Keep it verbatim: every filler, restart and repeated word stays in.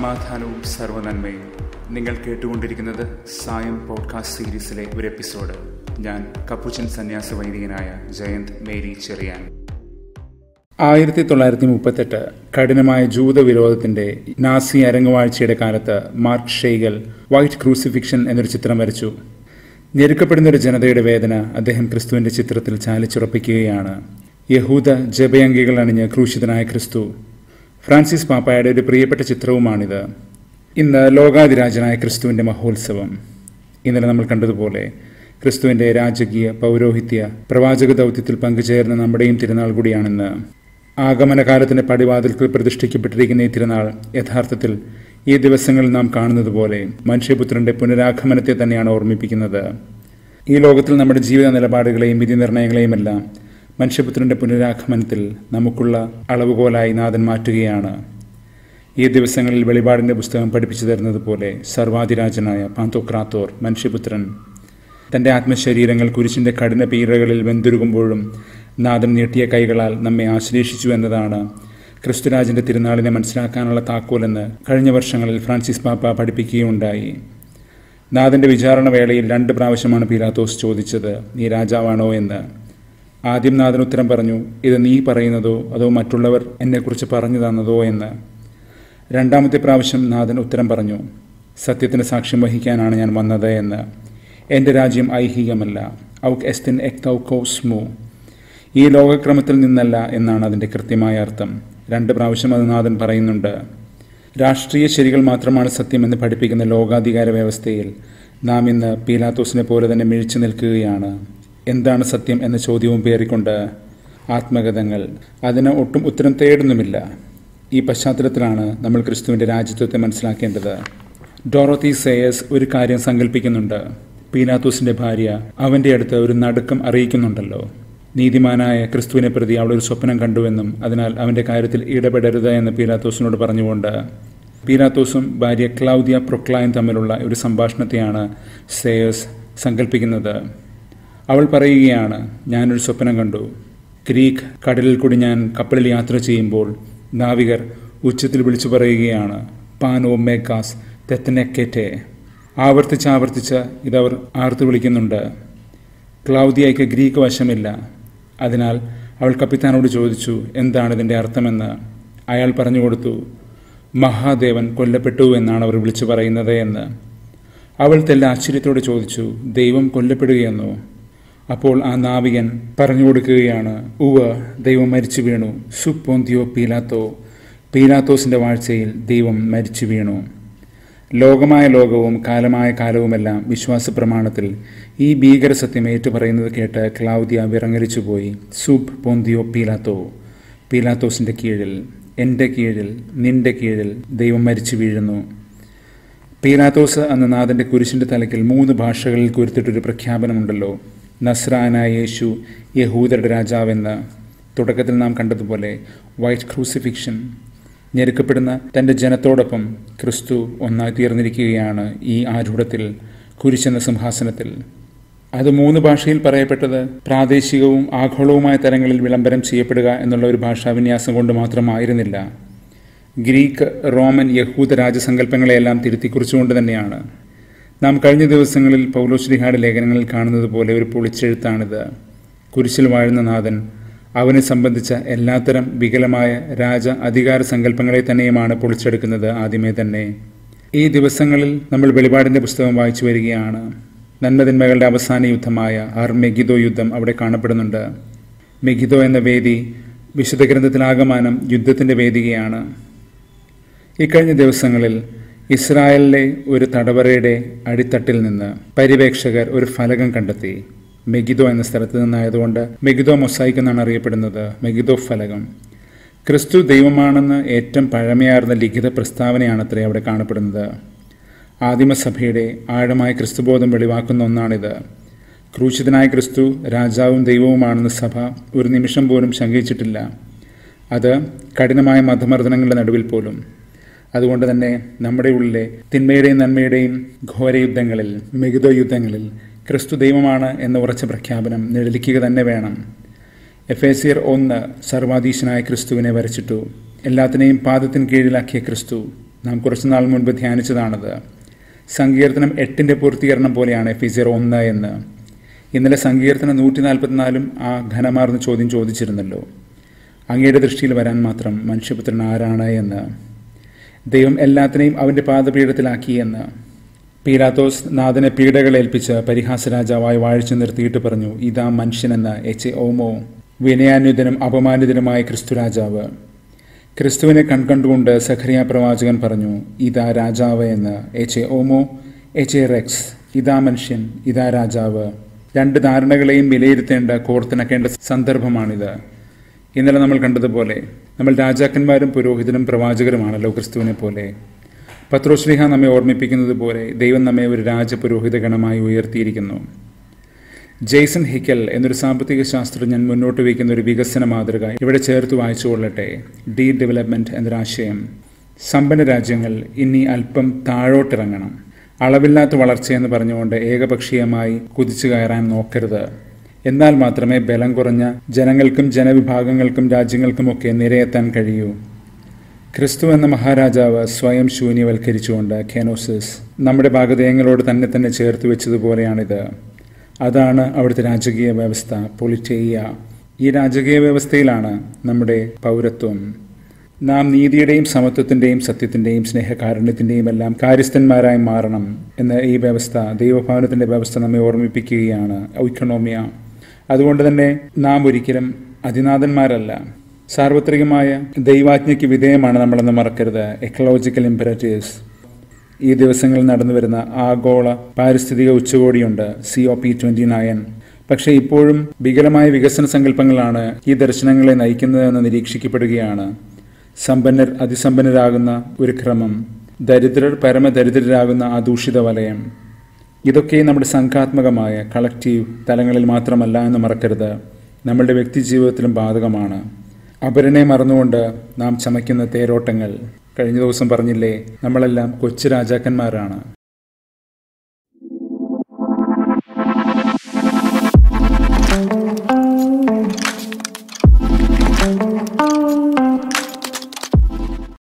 സമാധാനവും സർവ്വനന്മയും. നിങ്ങൾ കേട്ടുകൊണ്ടിരിക്കുന്നത് സായം പോഡ്കാസ്റ്റ് സീരീസിലെ ഒരു എപ്പിസോഡ്. ഞാൻ കപ്പുച്ചൻ സന്യാസ വൈദികനായ ജയന്ത് മേരി ചെറിയാൻ. ആയിരത്തി തൊള്ളായിരത്തി മുപ്പത്തെട്ട് കഠിനമായ ജൂതവിരോധത്തിന്റെ നാസി അരങ്ങുവാഴ്ചയുടെ കാലത്ത് മാർക്ക് ഷെയ്ഗൽ വൈറ്റ് ക്രൂസിഫിക്ഷൻ എന്നൊരു ചിത്രം വരച്ചു. ഞെരുക്കപ്പെടുന്ന ഒരു ജനതയുടെ വേദന അദ്ദേഹം ക്രിസ്തുവിന്റെ ചിത്രത്തിൽ ചാലിച്ചുറപ്പിക്കുകയാണ്. യഹൂദ ജപയങ്കികൾ അണിഞ്ഞ് ക്രൂശിതനായ ക്രിസ്തു. ഫ്രാൻസിസ് പാപ്പായുടെ ഒരു പ്രിയപ്പെട്ട ചിത്രവുമാണിത്. ഇന്ന് ലോകാതിരാജനായ ക്രിസ്തുവിന്റെ മഹോത്സവം. ഇന്നലെ നമ്മൾ കണ്ടതുപോലെ ക്രിസ്തുവിന്റെ രാജകീയ പൗരോഹിത്യ പ്രവാചക ദൗത്യത്തിൽ പങ്കുചേർന്ന നമ്മുടെയും തിരുനാൾ കൂടിയാണിന്ന്. ആഗമനകാലത്തിന്റെ പടിവാതിൽക്ക് പ്രതിഷ്ഠിക്കപ്പെട്ടിരിക്കുന്ന ഈ തിരുനാൾ യഥാർത്ഥത്തിൽ ഈ ദിവസങ്ങളിൽ നാം കാണുന്നത് പോലെ മനുഷ്യപുത്രന്റെ പുനരാഗമനത്തെ തന്നെയാണ് ഓർമ്മിപ്പിക്കുന്നത്. ഈ ലോകത്തിൽ നമ്മുടെ ജീവിത നിലപാടുകളെയും വിധി നിർണയങ്ങളെയുമെല്ലാം മനുഷ്യപുത്രന്റെ പുനരാഗമനത്തിൽ നമുക്കുള്ള അളവുകോലായി നാഥൻ മാറ്റുകയാണ്. ഈ ദിവസങ്ങളിൽ വെളിപാടിന്റെ പുസ്തകം പഠിപ്പിച്ചു തരുന്നത് പോലെ സർവാധിരാജനായ പാന്തോക്രാത്തോർ മനുഷ്യപുത്രൻ തന്റെ ആത്മശരീരങ്ങൾ കുരിശിന്റെ കഠിന പീഡകളിൽ വെന്തുരുകുമ്പോഴും നാഥൻ നീട്ടിയ കൈകളാൽ നമ്മെ ആശ്ലേഷിച്ചു എന്നതാണ് ക്രിസ്തുരാജന്റെ തിരുനാളിനെ മനസ്സിലാക്കാനുള്ള താക്കോലെന്ന് കഴിഞ്ഞ വർഷങ്ങളിൽ ഫ്രാൻസിസ് പാപ്പ പഠിപ്പിക്കുകയുണ്ടായി. നാഥന്റെ വിചാരണ വേളയിൽ രണ്ട് പ്രാവശ്യമാണ് പീലാത്തോസ് ചോദിച്ചത്, നീ രാജാവാണോ എന്ന്. ആദ്യം നാഥൻ ഉത്തരം പറഞ്ഞു, ഇത് നീ പറയുന്നതോ അതോ മറ്റുള്ളവർ എന്നെക്കുറിച്ച് പറഞ്ഞു തന്നതോ എന്ന്. രണ്ടാമത്തെ പ്രാവശ്യം നാഥൻ ഉത്തരം പറഞ്ഞു, സത്യത്തിന് സാക്ഷ്യം വഹിക്കാനാണ് ഞാൻ വന്നത് എന്ന്. എൻ്റെ രാജ്യം ഐഹികമല്ല, ഔക് എസ്തിൻ എക്തൗകോസ്മു, ഈ ലോകക്രമത്തിൽ നിന്നല്ല എന്നാണ് അതിൻ്റെ കൃത്യമായ അർത്ഥം. രണ്ട് പ്രാവശ്യം അത് നാഥൻ പറയുന്നുണ്ട്. രാഷ്ട്രീയ ശരികൾ മാത്രമാണ് സത്യമെന്ന് പഠിപ്പിക്കുന്ന ലോകാധികാര വ്യവസ്ഥയിൽ നാം ഇന്ന് പീലാത്തോസിനെ പോലെ തന്നെ മിഴിച്ചു നിൽക്കുകയാണ്. എന്താണ് സത്യം എന്ന ചോദ്യവും പേറിക്കൊണ്ട് ആത്മകഥങ്ങൾ അതിന് ഒട്ടും ഉത്തരം തേടുന്നുമില്ല. ഈ പശ്ചാത്തലത്തിലാണ് നമ്മൾ ക്രിസ്തുവിൻ്റെ രാജ്യത്വത്തെ മനസ്സിലാക്കേണ്ടത്. ഡോറോത്തി സേയസ് ഒരു കാര്യം സങ്കല്പിക്കുന്നുണ്ട്. പീലാത്തോസിന്റെ ഭാര്യ അവന്റെ അടുത്ത് ഒരു നടുക്കം അറിയിക്കുന്നുണ്ടല്ലോ. നീതിമാനായ ക്രിസ്തുവിനെ പ്രതി അവൾ ഒരു സ്വപ്നം കണ്ടുവെന്നും അതിനാൽ അവന്റെ കാര്യത്തിൽ ഇടപെടരുത് എന്ന് പീലാത്തോസിനോട് പറഞ്ഞുകൊണ്ട് പീലാത്തോസും ഭാര്യ ക്ലൗദിയ പ്രൊക്ലായും തമ്മിലുള്ള ഒരു സംഭാഷണത്തെയാണ് സേയസ് സങ്കല്പിക്കുന്നത്. അവൾ പറയുകയാണ്, ഞാനൊരു സ്വപ്നം കണ്ടു. ഗ്രീക്ക് കടലിൽ കൂടി ഞാൻ കപ്പലിൽ യാത്ര ചെയ്യുമ്പോൾ നാവികർ ഉച്ചത്തിൽ വിളിച്ചു പറയുകയാണ്, പാനോ മേക്കാസ് തെത്തനെക്കേറ്റെ. ആവർത്തിച്ച് ആവർത്തിച്ച് ഇതവർ ആർത്തു വിളിക്കുന്നുണ്ട്. ക്ലൗദിയയ്ക്ക് ഗ്രീക്ക് വശമില്ല. അതിനാൽ അവൾ കപ്പിത്താനോട് ചോദിച്ചു, എന്താണ് ഇതിൻ്റെ അർത്ഥമെന്ന്. അയാൾ പറഞ്ഞു കൊടുത്തു, മഹാദേവൻ കൊല്ലപ്പെട്ടു എന്നാണ് അവർ വിളിച്ചു പറയുന്നത് എന്ന്. അവൾ തെല്ല ആശ്ചര്യത്തോടെ ചോദിച്ചു, ദൈവം കൊല്ലപ്പെടുകയെന്നോ? അപ്പോൾ ആ നാവികൻ പറഞ്ഞു കൊടുക്കുകയാണ്, ഉവ്വ, ദൈവം മരിച്ചു വീണു. സുപ്പോന്തിയോ പീലാത്തോ, പീലാത്തോസിന്റെ വാഴ്ചയിൽ ദൈവം മരിച്ചു വീണു. ലോകമായ ലോകവും കാലമായ കാലവുമെല്ലാം വിശ്വാസ പ്രമാണത്തിൽ ഈ ഭീകര സത്യം ഏറ്റുപറയുന്നത് കേട്ട് ക്ലൗദിയ വിറങ്ങലിച്ചുപോയി. സുബ് പോന്തിയോ പീലാത്തോ, പീലാത്തോസിന്റെ കീഴിൽ, എൻ്റെ കീഴിൽ, നിന്റെ കീഴിൽ ദൈവം മരിച്ചു വീഴുന്നു. പീലാത്തോസ് അന്ന് നാഥന്റെ കുരിശിന്റെ തലയ്ക്കിൽ മൂന്ന് ഭാഷകളിൽ കുരുത്തിട്ടൊരു പ്രഖ്യാപനമുണ്ടല്ലോ, നസ്രാനായ യേശു യഹൂദരുടെ രാജാവെന്ന്. തുടക്കത്തിൽ നാം കണ്ടതുപോലെ വൈറ്റ് ക്രൂസിഫിക്ഷൻ, ഞെരുക്കപ്പെടുന്ന തൻ്റെ ജനത്തോടൊപ്പം ക്രിസ്തു ഒന്നായി തീർന്നിരിക്കുകയാണ് ഈ ആരൂഢത്തിൽ, കുരിശെന്ന സിംഹാസനത്തിൽ. അത് മൂന്ന് ഭാഷയിൽ പറയപ്പെട്ടത് പ്രാദേശികവും ആഗോളവുമായ തലങ്ങളിൽ വിളംബരം ചെയ്യപ്പെടുക എന്നുള്ള ഒരു ഭാഷാവിന്യാസം കൊണ്ട് മാത്രമായിരുന്നില്ല. ഗ്രീക്ക്, റോമൻ, യഹൂദ രാജസങ്കല്പങ്ങളെയെല്ലാം തിരുത്തിക്കുറിച്ചുകൊണ്ട് തന്നെയാണ്. നാം കഴിഞ്ഞ ദിവസങ്ങളിൽ പൗലോസ്ലീഹായുടെ ലേഖനങ്ങളിൽ കാണുന്നത് പോലെ ഒരു പൊളിച്ചെഴുത്താണിത്. കുരിശിൽ വാഴുന്ന നാഥൻ അവനെ സംബന്ധിച്ച എല്ലാത്തരം വികലമായ രാജ അധികാര സങ്കല്പങ്ങളെ തന്നെയുമാണ് പൊളിച്ചെടുക്കുന്നത് ആദ്യമേ തന്നെ. ഈ ദിവസങ്ങളിൽ നമ്മൾ വെളിപാടിന്റെ പുസ്തകം വായിച്ചു വരികയാണ്. നന്മതിന്മകളുടെ അവസാന യുദ്ധമായ ആർ മെഗിദോ യുദ്ധം അവിടെ കാണപ്പെടുന്നുണ്ട്. മെഗിദോ എന്ന വേദി വിശുദ്ധ ഗ്രന്ഥത്തിലാകമാനം യുദ്ധത്തിന്റെ വേദികയാണ്. ഇക്കഴിഞ്ഞ ദിവസങ്ങളിൽ ഇസ്രായേലിലെ ഒരു തടവറയുടെ അടിത്തട്ടിൽ നിന്ന് പര്യവേക്ഷകർ ഒരു ഫലകം കണ്ടെത്തി. മെഗിദോ എന്ന സ്ഥലത്ത് നിന്നായതുകൊണ്ട് മെഗിദോ മൊസൈക്ക് എന്നാണ് അറിയപ്പെടുന്നത്. മെഗിദോ ഫലകം ക്രിസ്തു ദൈവമാണെന്ന് ഏറ്റവും പഴമയാർന്ന ലിഖിത പ്രസ്താവനയാണത്രേ അവിടെ കാണപ്പെടുന്നത്. ആദിമസഭയുടെ ആഴമായ ക്രിസ്തുബോധം വെളിവാക്കുന്ന ഒന്നാണിത്. ക്രൂശിതനായ ക്രിസ്തു രാജാവും ദൈവവുമാണെന്ന് സഭ ഒരു നിമിഷം പോലും ശങ്കിച്ചിട്ടില്ല, അത് കഠിനമായ മതമർദ്ദനങ്ങളുടെ നടുവിൽ പോലും. അതുകൊണ്ട് തന്നെ നമ്മുടെ ഉള്ളിലെ തിന്മയുടെയും നന്മയുടെയും ഘോരയുദ്ധങ്ങളിൽ, മെഗിദോ യുദ്ധങ്ങളിൽ ക്രിസ്തു ദൈവമാണ് എന്ന ഉറച്ച പ്രഖ്യാപനം നിഴലിക്കുക തന്നെ വേണം. എഫേസ്യർ ഒന്ന് സർവാധീശനായ ക്രിസ്തുവിനെ വരച്ചിട്ടു. എല്ലാത്തിനെയും പാദത്തിന് കീഴിലാക്കിയ ക്രിസ്തു നാം കുറച്ചുനാൾ മുൻപ് ധ്യാനിച്ചതാണത്. സങ്കീർത്തനം എട്ടിൻ്റെ പൂർത്തീകരണം പോലെയാണ് എഫീസിയർ ഒന്ന് എന്ന്. ഇന്നലെ സങ്കീർത്തനം നൂറ്റി നാൽപ്പത്തിനാലും ആ ഘനമാർന്ന ചോദ്യം ചോദിച്ചിരുന്നല്ലോ. അങ്ങയുടെ ദൃഷ്ടിയിൽ വരാൻ മാത്രം മനുഷ്യപുത്രൻ ആരാണ് എന്ന്. ദൈവം എല്ലാത്തിനെയും അവൻ്റെ പാദപീഠത്തിലാക്കിയെന്ന്. പീലാത്തോസ് നാഥനെ പീഡകളേൽപ്പിച്ച് പരിഹാസരാജാവായി വാഴിച്ചു നിർത്തിയിട്ട് പറഞ്ഞു, ഇതാ മനുഷ്യനെന്ന് എച്ച് ഓമോ. വിനയാന്വിതനും അപമാനിതനുമായ ക്രിസ്തു രാജാവ്. ക്രിസ്തുവിനെ കൺകണ്ടുകൊണ്ട് സഖറിയ പ്രവാചകൻ പറഞ്ഞു, ഇതാ രാജാവ് എന്ന്. എച്ച് ഓമോ എച്ച് റെക്സ്. ഇതാ മനുഷ്യൻ, ഇതാ രാജാവ്. രണ്ട് ധാരണകളെയും വിലയിരുത്തേണ്ട, കോർത്തിണക്കേണ്ട സന്ദർഭമാണിത്. ഇന്നലെ നമ്മൾ കണ്ടതുപോലെ നമ്മൾ രാജാക്കന്മാരും പുരോഹിതനും പ്രവാചകരുമാണല്ലോ ക്രിസ്തുവിനെ പോലെ. പത്രോശ്ലീഹ നമ്മെ ഓർമ്മിപ്പിക്കുന്നത് പോലെ ദൈവം നമ്മെ ഒരു രാജപുരോഹിത ഗണമായി ഉയർത്തിയിരിക്കുന്നു. ജെയ്സൺ ഹിക്കൽ എന്നൊരു സാമ്പത്തിക ശാസ്ത്രജ്ഞൻ മുന്നോട്ട് വയ്ക്കുന്ന ഒരു വികസന മാതൃക ഇവിടെ ചേർത്ത് വായിച്ചുകൊള്ളട്ടെ. D development എന്നൊരാശയം. സമ്പന്ന രാജ്യങ്ങൾ ഇനി അല്പം താഴോട്ടിറങ്ങണം. അളവില്ലാത്ത വളർച്ചയെന്ന് പറഞ്ഞുകൊണ്ട് ഏകപക്ഷീയമായി കുതിച്ചു കയറാൻ നോക്കരുത്. എന്നാൽ മാത്രമേ ബലം കുറഞ്ഞ ജനങ്ങൾക്കും ജനവിഭാഗങ്ങൾക്കും രാജ്യങ്ങൾക്കുമൊക്കെ നിരയെത്താൻ കഴിയൂ. ക്രിസ്തു എന്ന മഹാരാജാവ് സ്വയം ശൂന്യവൽക്കരിച്ചുകൊണ്ട് കെനോസിസ് നമ്മുടെ ഭാഗധേയങ്ങളോട് തന്നെ തന്നെ ചേർത്ത് വെച്ചതുപോലെയാണിത്. അതാണ് അവിടുത്തെ രാജകീയ വ്യവസ്ഥ, പൊളിറ്റേയ. ഈ രാജകീയ വ്യവസ്ഥയിലാണ് നമ്മുടെ പൗരത്വം. നാം നീതിയുടെയും സമത്വത്തിൻ്റെയും സത്യത്തിൻ്റെയും സ്നേഹകാരുണ്യത്തിൻ്റെയും എല്ലാം കാര്യസ്ഥന്മാരായി മാറണം എന്ന ഈ വ്യവസ്ഥ, ദൈവഭവനത്തിൻ്റെ വ്യവസ്ഥ നമ്മെ ഓർമ്മിപ്പിക്കുകയാണ്. ഐക്കണോമിയ. അതുകൊണ്ട് തന്നെ നാം ഒരിക്കലും അതിനാഥന്മാരല്ല. സാർവത്രികമായ ദൈവാജ്ഞയ്ക്ക് വിധേയമാണ് നമ്മളെന്ന് മറക്കരുത്. Ecological imperatives. ഈ ദിവസങ്ങളിൽ നടന്നു വരുന്ന ആഗോള പാരിസ്ഥിതിക ഉച്ചകോടിയുണ്ട്, C O P twenty nine. പക്ഷേ ഇപ്പോഴും വികലമായ വികസന സങ്കല്പങ്ങളാണ് ഈ ദർശനങ്ങളെ നയിക്കുന്നതെന്ന് നിരീക്ഷിക്കപ്പെടുകയാണ്. സമ്പന്നർ അതിസമ്പന്നരാകുന്ന ഒരു ക്രമം, ദരിദ്രർ പരമദരിദ്രരാകുന്ന ആ ദൂഷിത വലയം. ഇതൊക്കെ നമ്മുടെ സംഘാത്മകമായ കളക്റ്റീവ് തലങ്ങളിൽ മാത്രമല്ല എന്ന് മറക്കരുത്, നമ്മളുടെ വ്യക്തി ജീവിതത്തിലും ബാധകമാണ്. അപരനെ മറന്നുകൊണ്ട് നാം ചമയ്ക്കുന്ന തേരോട്ടങ്ങൾ. കഴിഞ്ഞ ദിവസം പറഞ്ഞില്ലേ, നമ്മളെല്ലാം കൊച്ചു രാജാക്കന്മാരാണ്.